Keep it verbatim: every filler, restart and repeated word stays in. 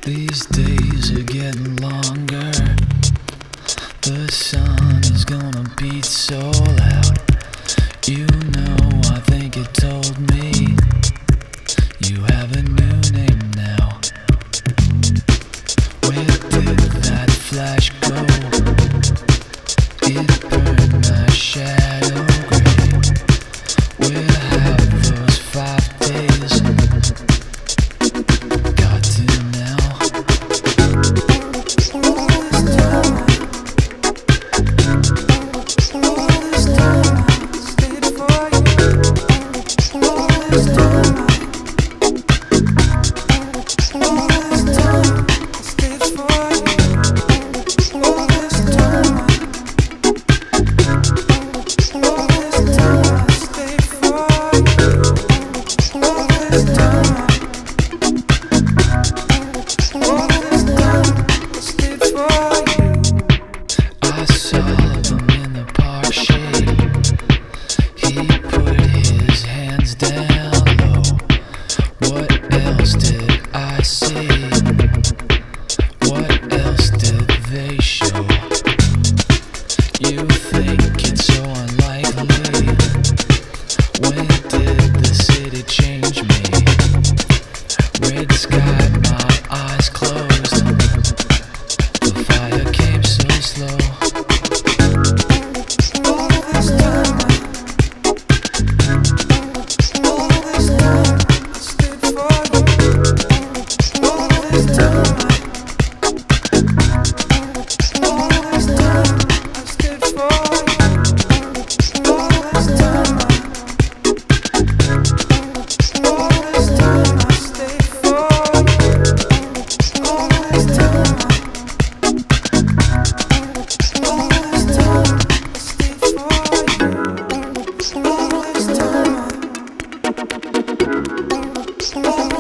These days are getting longer. The sun is gonna beat so loud. You know, I think it told me you have a new name now. Where did that flash go? It burned my shadow gray. Where have those five days got to now? You think it's so unlikely. When did the city change me? Red sky, my eyes closed. The fire came so slow. All this time, all this time, I stayed for you. All this time. Oh,